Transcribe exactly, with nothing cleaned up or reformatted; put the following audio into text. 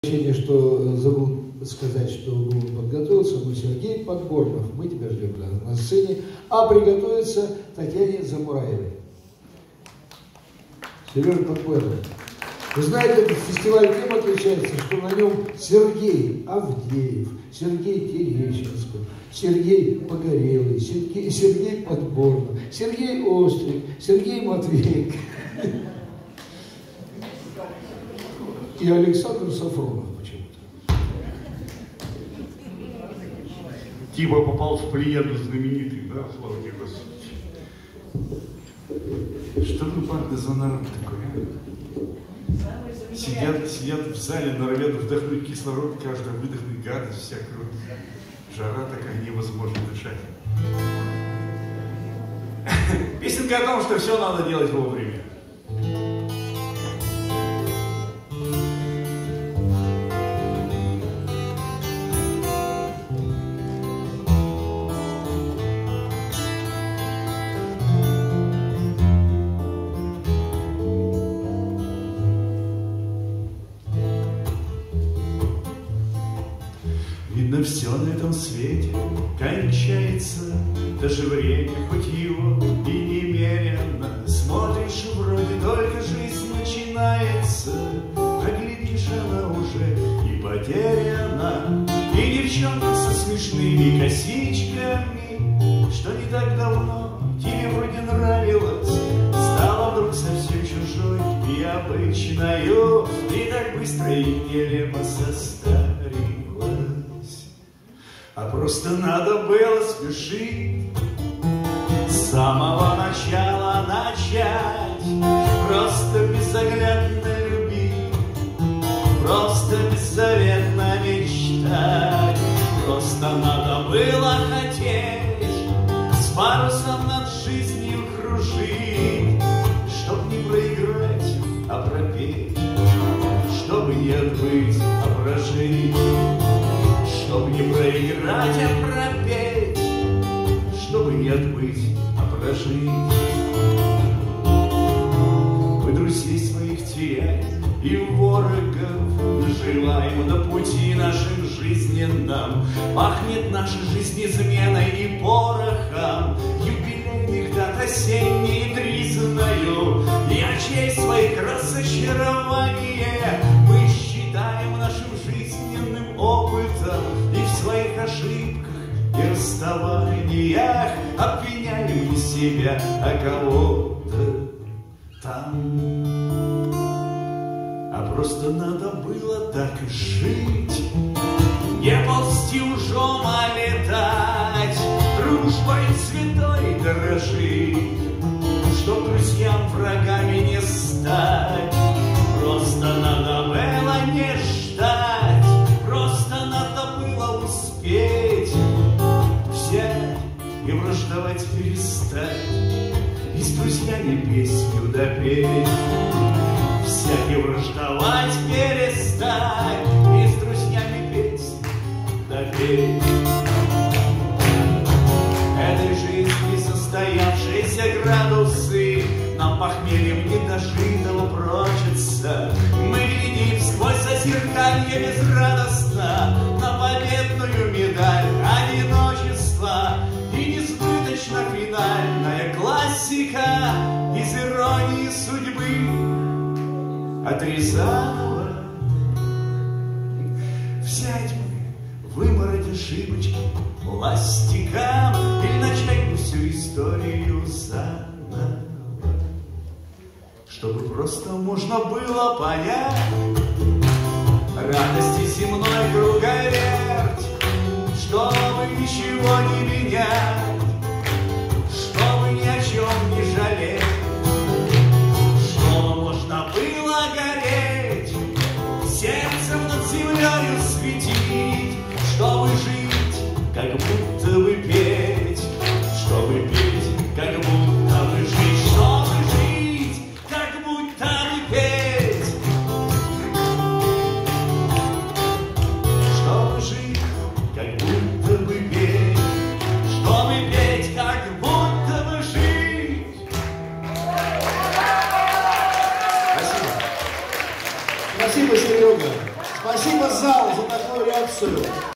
Что забыл сказать, что был подготовился, но Сергей Подборнов, мы тебя ждем на сцене, а приготовиться Татьяне Замураевой. Сережа Подборнов. Вы знаете, этот фестиваль тем отличается, что на нем Сергей Авдеев, Сергей Терещенко, Сергей Погорелый, Сергей, Сергей Подборнов, Сергей Острик, Сергей Матвеенко и Александр Сафронов почему-то. Типа попал в плеяду знаменитый, да, слава тебе, Господи. Что вы, парни, за народ такой, а? Сидят, сидят в зале, норовят вдохнуть кислород, каждый выдохнет гадость всякую. Жара такая, невозможно дышать. Песенка о том, что все надо делать вовремя. Видно, все на этом свете кончается, даже время хоть его и немерено. Смотришь, вроде только жизнь начинается, а глядишь, она уже и потеряна. И девчонка со смешными косичками, что не так давно тебе вроде нравилось, стала вдруг совсем чужой и обычною, и так быстро и нелепо состарилась. А просто надо было спешить, с самого начала начать, просто безоглядно любить, просто беззаветно мечтать. Просто надо было хотеть, с парусом над жизнью кружить, чтоб не проиграть, а пропеть, чтобы не отбыть, а прожить. Чтобы не проиграть, а пропеть, чтобы не отбыть, а прожить. Мы друзей своих теряем и ворогов желаем на пути нашим жизненным. Пахнет наша жизнь изменой и порохом юбилейных дат осенней дризною. И очей своих разочарования мы считаем нашим жизненным опытом, и в своих ошибках и расставаниях обвиняем не себя, а кого-то там. А просто надо было так и жить, не ползти ужом, а летать, дружбой святой дорожить, чтоб друзьям врагами не стать. Просто надо было не ждать, просто надо было успеть взять и враждовать перестать, и с друзьями песню допеть. Взять и враждовать перестать, и с друзьями песню допеть. Этой жизни состоявшиеся градусы нам похмельем недожитого прочится. Мы глядим сквозь зазеркалье безрадостно на победную медаль одиночества. И несбыточно финальная классика из иронии судьбы от Рязанова. Взять бы, вымороть ошибочки пластикам или начать бы всю историю заново, чтобы просто можно было понять радости земной круговерть, чтобы ничего не менять, чтобы ни о чем не жалеть, чтобы можно было гореть, сердцем над землею светить, чтобы жить, как будто бы петь, чтобы петь, как будто бы жить, чтобы жить, как будто бы петь, чтобы жить, как будто бы петь, чтобы петь, как будто бы жить. Спасибо. Спасибо, Серега. Спасибо. Спасибо залу за такую реакцию.